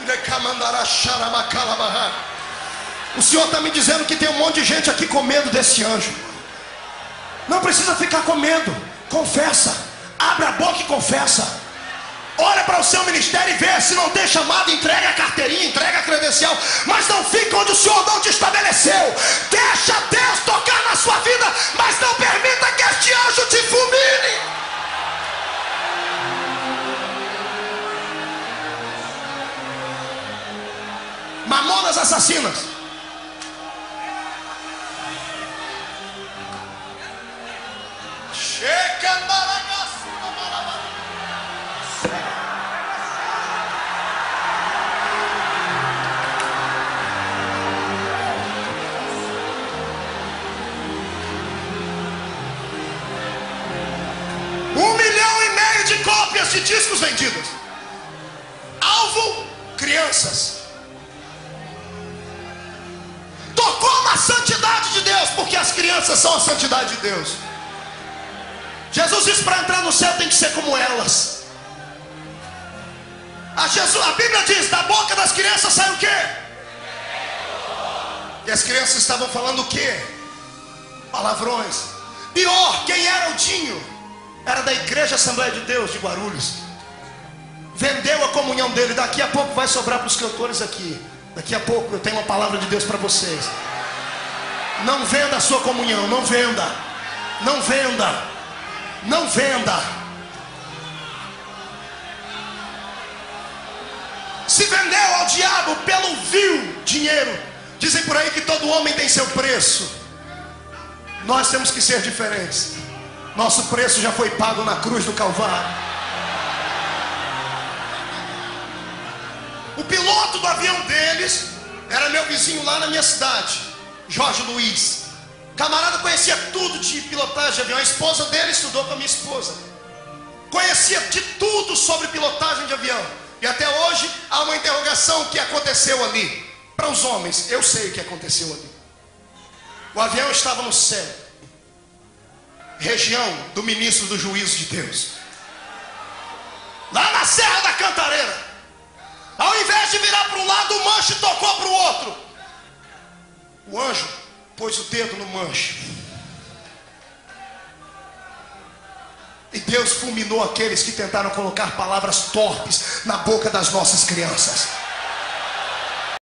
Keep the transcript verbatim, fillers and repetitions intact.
O Senhor está me dizendo que tem um monte de gente aqui com medo desse anjo. Não precisa ficar com medo. Confessa. Abre a boca e confessa. Olha para o seu ministério e vê. Se não tem chamado, entrega a carteirinha, entrega a credencial. Mas não fica onde o Senhor não te estabeleceu. Deixa Deus tocar na sua vida, mas não permita que este anjo te fulmine. Mamonas assassinas. Um milhão e meio de cópias de discos vendidos. Alvo, crianças. Tocou na santidade de Deus, porque as crianças são a santidade de Deus. Jesus disse: para entrar no céu tem que ser como elas. A, Jesus, a Bíblia diz: da boca das crianças sai o quê? E as crianças estavam falando o quê? Palavrões. Pior, quem era o Dinho? Era da Igreja Assembleia de Deus de Guarulhos. Vendeu a comunhão dele. Daqui a pouco vai sobrar para os cantores aqui. Daqui a pouco eu tenho uma palavra de Deus para vocês. Não venda a sua comunhão. Não venda. Não venda. Não venda. Se vendeu ao diabo pelo vil dinheiro. Dizem por aí que todo homem tem seu preço. Nós temos que ser diferentes. Nosso preço já foi pago na cruz do Calvário. O piloto do avião deles era meu vizinho lá na minha cidade, Jorge Luiz. Camarada conhecia tudo de pilotagem de avião. A esposa dele estudou com a minha esposa. Conhecia de tudo sobre pilotagem de avião. E até hoje há uma interrogação: o que aconteceu ali? Para os homens, eu sei o que aconteceu ali. O avião estava no céu, região do ministro do juízo de Deus, lá na Serra da Cantareira. Ao invés de virar para um lado, o manche tocou para o outro. O anjo pôs o dedo no manche, e Deus fulminou aqueles que tentaram colocar palavras torpes na boca das nossas crianças.